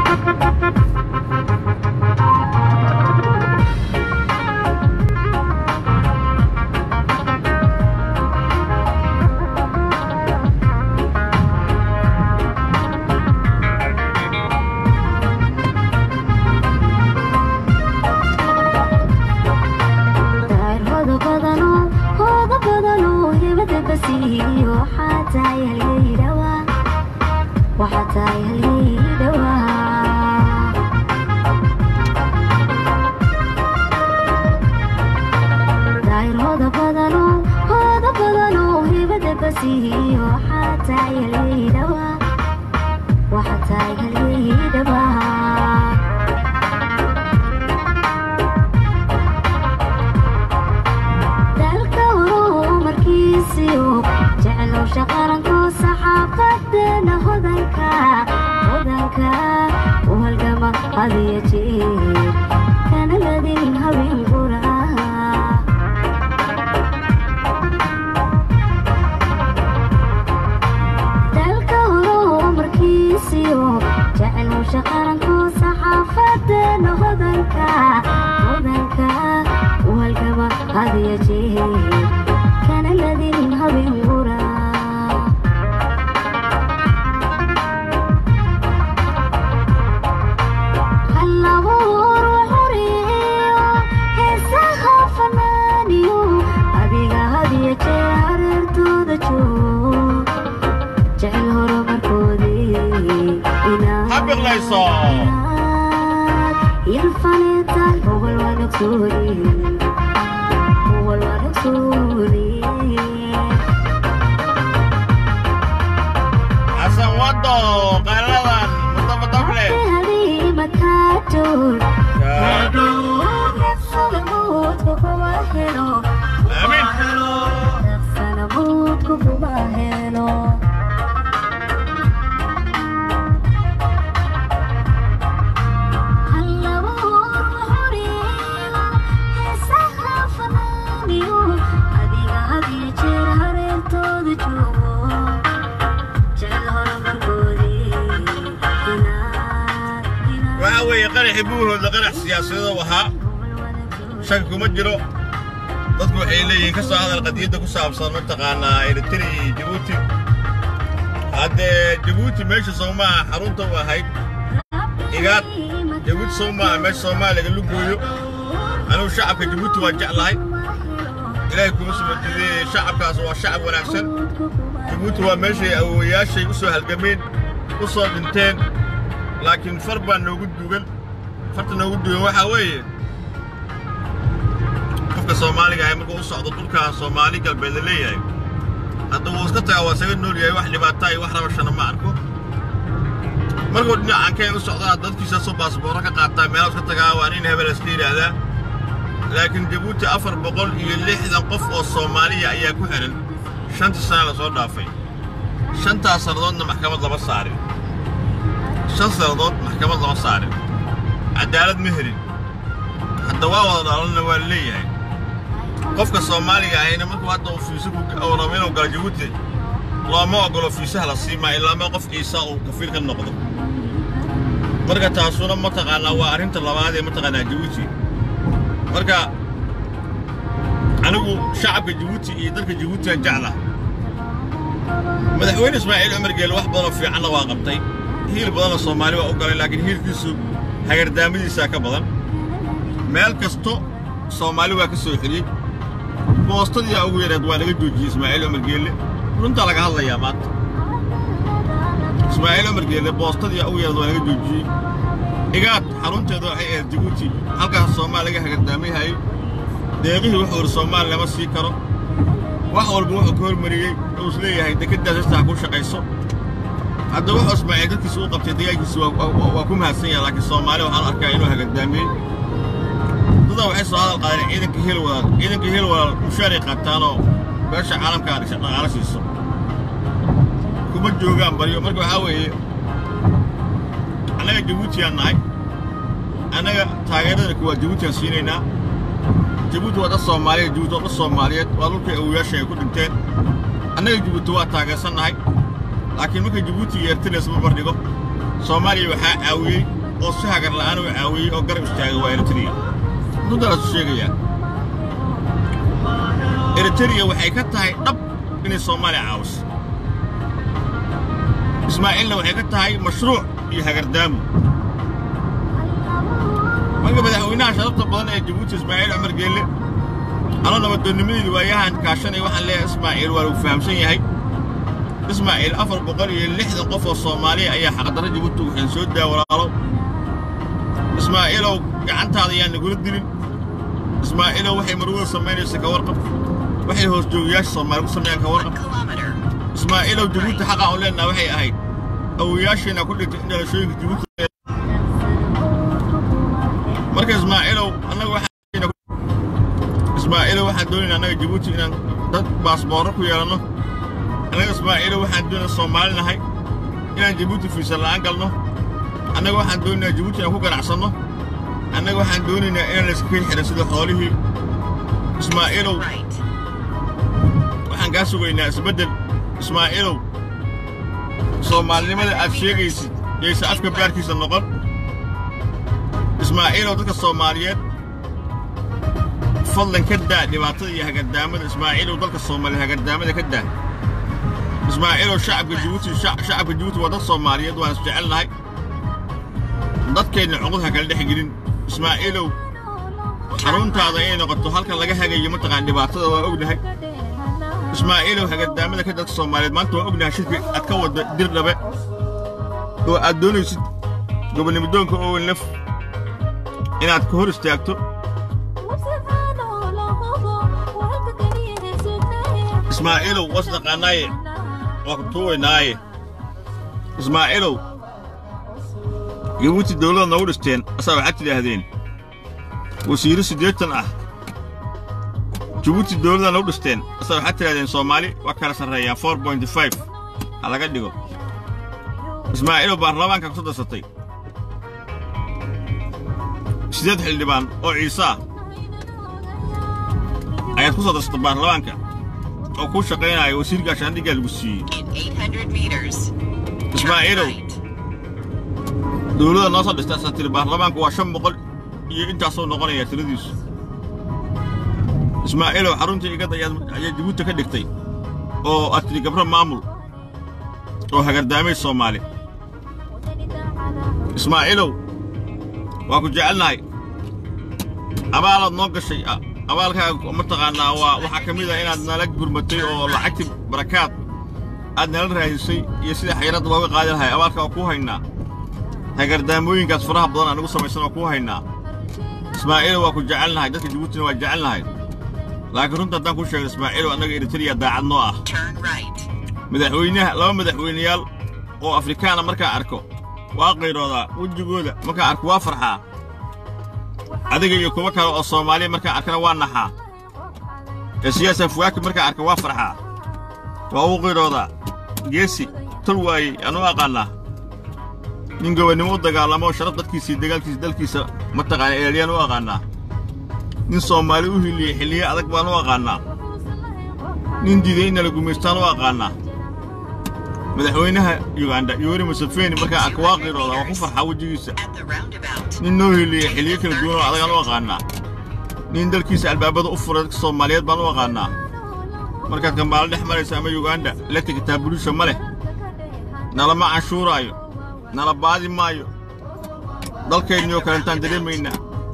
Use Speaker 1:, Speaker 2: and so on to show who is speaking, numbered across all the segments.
Speaker 1: شكو مجرو dadku waxay leeyihiin ka soo hadal qadiyada ku saabsan mataqaana Eritrea Djibouti hadda Djibouti meesha Soomaaliya xarunta u ahayd igaad Djibouti Soomaaliya meesha Soomaaliya lagu gooyo anu shacabka Djibouti waa jeclahay ilaahay ku sumadiday shacabkaas waa shacab wanaagsan Djibouti waa meesha awooyaashay u soo halgameen u soo dhinteen laakiin farbaan noogu duugan farta noogu duugan waxa weeye Soomaaliga ay markuu socdo dhulka Soomaali galbeed leeyahay hadda uu iska tagaa wasaga nool yahay wax dhibaato ay wax rabashana ma arko markuu dhinacan ka u socdo dadkiisa soo baasaboor ka qaataa meel iska tagaa waa in hebel iska yiraahda laakiin Djibouti 460 qof oo Soomaaliya ayaa ku xiran 5 sano la soo dhaafay 5 sanadoodna maxkamad laba saarin 5 sanadood maxkamad laba saarin cadaalad ma helin hadda waa wada dhalana waa leeyahay qofka Soomaaliga ahayna markuu hadda uu fiiso ku awrameen oo gal Djibouti looma ogolo fiisaha la siima ilaa ma qof Ciisa uu kafiil ka noqdo marka taasuna ma taqaana waa arinta labaad ee ma taqaana Djibouti marka anigu shacabka Djibouti iyo dalka Djibouti aan jeclahay madaxweyne Ismaaciil Cumar Geele wax badan fiican waa qabtay hiil badan Soomaali waa u galay laakiin hiilkiisu hagardaamadiisa ka badan meel kasto Soomaali waa ka soo xiriyay boostadii ugu yareed waa laga joojiyay Ismaaciil Cumar Geele runta laga hadlayaa maanta Ismaaciil Cumar Geele boostadii ugu yareed waa laga joojiyay igaad xarunteeda waxay ahayd Djibouti halkaas Soomaaliga hagardaamay hay deeqihii wuxuu Soomaali lama sii karo wax walba wuxuu ka hormariyay oo isleeyahay dekeddaas ku shaqayso hadda wuxuu Ismaaciil dadkiisa u qabtay deegaankiisa waa ku mahadsan yahay laakiin Soomaali waxaan arkaa inuu hagardaamay waxay soo hadal qaadeen ciidanka Hiilwalaal mushaaric qaataano beesha caalamka ah dhaqaale siiso kuma joogaan bariyo marka waxa weeye anaga Djibouti aan nahay anaga taageerada kuwa Djibouti aan siinayna Djibouti waa Soomaaliya Djibouti waa Soomaaliyeed waa dhulka awooyaashay ku dhinteen anaga Djibouti waa taageersanahay laakiin marka Djibouti yeertay isma bardhigo Soomaaliya waxa caawiyay oo si hagar la'aan u caawiyey oo garab istaagay waa Eritrea runta la sheegaya Eritrea waxay ka tahay dhab inay Soomaaliya caawiso Ismaaciilna waxay ka tahay mashruuc iyo hagardaamo marka madaxweynaha sharafta badan ee Djibouti Ismaaciil Cumar Geelle أنا نبدأ وياها كاشان يوحنا ليه إسماعيل ولو فهم شيء هاي إسماعيل أفر بقرية اللي حد قفوا الصومالية أي حق درجة جبتوا وحنسود ده ولا له إسماعيل لو قعنت هذا يعني نقول الدين إسماعيل لو وحي مروه سمعني سكورقب وحي هو جوياش صومالي سمعني كورقب إسماعيل لو جبتوا حق أولنا وحي هاي أو ياشنا كل تحنا شيء جبتوا مركز إسماعيل لو أنا وحي إسماعيل واحد دوني أنا جيبوتي إن ضد باسبورك ويانا أنا إسماعيل واحد دوني الصومالي نهاي إن جيبوتي في سلان قالنا أنا واحد دوني جيبوتي أخوك العصنا أنا واحد دوني إن السكين حرسيد حواليه إسماعيل واحد قاسوا إن أسبدل إسماعيل صومالي ما أشيء يس أفكار باركيس النقط إسماعيل وذاك الصوماليات فضلا كده دبعتي هقدامه إسماعيل وضلك الصومالي هقدامه كده إسماعيل والشعب الجيبوتي شعب الجيبوتي وضد الصوماليات وأنا استعلنا هاي ضد كين عقودها كان لحق جرين إسماعيل حرون تعضيين وقد تحرك لقاها جاي منطقة عند دبعتي وأقولها هاي إسماعيل وهقدامه كده الصوماليات ما أنتوا أقولها شيء أتكون دير لبق وأدوني ست قبل بدونك أول نف إن أتكهر استيقظوا إسماعيل وصدق عناي وقتوه ناي إسماعيل جيبوتي الدولة نورستين أصاب حتى لهذين وسيرو سديتنا جيبوتي الدولة نورستين أصاب حتى لهذين صومالي وكان سريان 4.5 على قديكو إسماعيل برلمان كان صدق سطي سيدات حلبان أو عيسى أيات خصوصا تصدق برلمان كان أو كل شقينا يوسير عشان دي قال بسي إسماعيل دولة ناصر استأسست البرلمان كواشم بقول أنت أصلا نقول يا ترديس إسماعيل وحرمت يقطع يا جيبوتي كدكتي أو أتري قبل معمول أو هقدامي الصومالي إسماعيل وأكو جعلنا هاي أبغى نوقف شيء أولها متقنا وحكميدا إن أدنى لك برمتي أو لعكت بركات أدنى الرئيسي يصير حيرات وهو قادر هاي أولها أكوها إننا هقداموين قد فرح بدنا نقص ميسنا أكوها إننا إسماعيل وأكو جعلنا هاي دتك جبوتنا وجعلنا هاي لكن أنت تنقول شيء إسماعيل وأنا إريتريا داع النوع مدحوينها لو مدحوينيال أو أفريكانا مركا أركو واقيرو ذا وجوجودا مركا أركو وافرحا adiga iyo kuwa kale oo Soomaali marka arkana waa naxa siyaasad fuwaak marka arka waa farxa waa uu qirooda geesi turwaay anu aqaana nin gobanimo dagaalamo sharaf dadkiisa dalkiisa ma taqaan eeliyaan u aqaana nin Soomaali u hiliye xiliye adag baan u aqaana nin diidayna lagu meestaan u aqaana madaxweynaha Uganda Yoweri Museveni marka arka waa qirooda waa ku farxa wajigiisa نينو اللي حليك الجونو على قناة وقعنا نين دلكيس الباب هذا أفراد الصوماليات بانو وقعنا مركز كان بالله حمل سامي يوغندا لا تكتبوا لي شماله نلا ما عاشورا يو نلا بعد ما يو دل كينيو كان تندري منا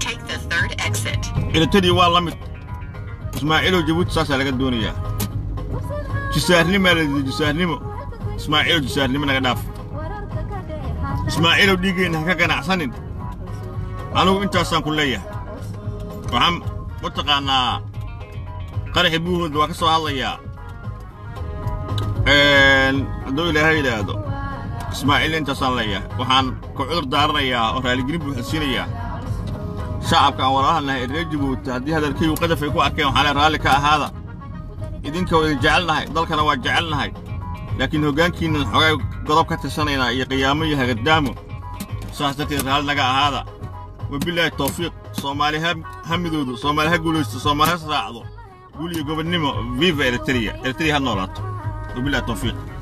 Speaker 1: إذا تدي والله مت إسماعيل جبوت ساسا لقى الدنيا جسارني ما لدي جسارني مو إسماعيل جسارني من غداف إسماعيل وديجي إنها كان أحسن أنا أنت أصلاً كلية وهم متقنا قرح بوه دوكسو الله يا دو إلى هاي هذا إسماعيل أنت أصلاً ليا وحن كعذر دارنا يا ورالي قريب وحسين يا شعب كان وراها إنه الرجب وتهدي هذا الكي وقدف يكون أكيد وحنا رالك هذا إذن كو جعلنا هاي ضل كنا وجعلنا هاي لكن هو كان كين الحقائق قرب كتسنينا يا قيامية قدامه صاحبتي رالنا هذا وبالله التوفيق صومالي همدودو صومالي هقولوست صومالي هسرعضو قولي قبل نمو فيفا إريتريا هالنورات وبالله التوفيق